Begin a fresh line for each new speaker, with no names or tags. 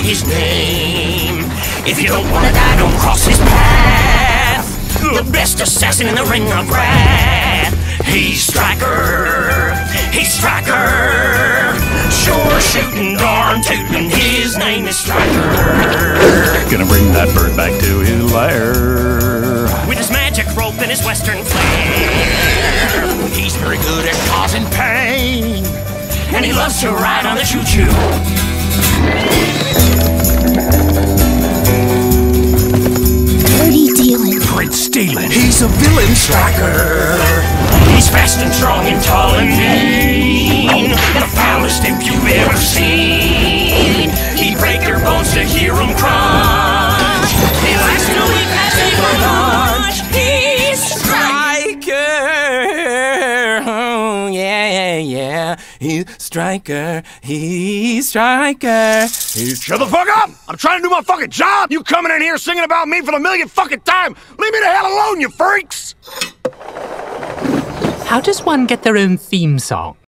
his name. If you don't wanna die, don't cross his path. The best assassin in the ring of wrath. He's Striker. He's Striker. Sure shooting, darn tootin'. His name is Striker.
Gonna bring that bird back to his lair.
With his magic rope and his western flair. He's very good at causing pain. And he loves to ride on the choo-choo.
Dirty dealing.
Prince stealing.
He's a villain striker. He's fast and strong and tall and mean. The foulest imp you've ever seen. He'd break your bones to hear him crunch. He likes to eat magic for lunch. He's Striker. Oh, yeah, yeah. He's Striker. He's Striker.
Shut the fuck up! I'm trying to do my fucking job! You coming in here singing about me for the millionth fucking time! Leave me the hell alone, you freaks!
How does one get their own theme song?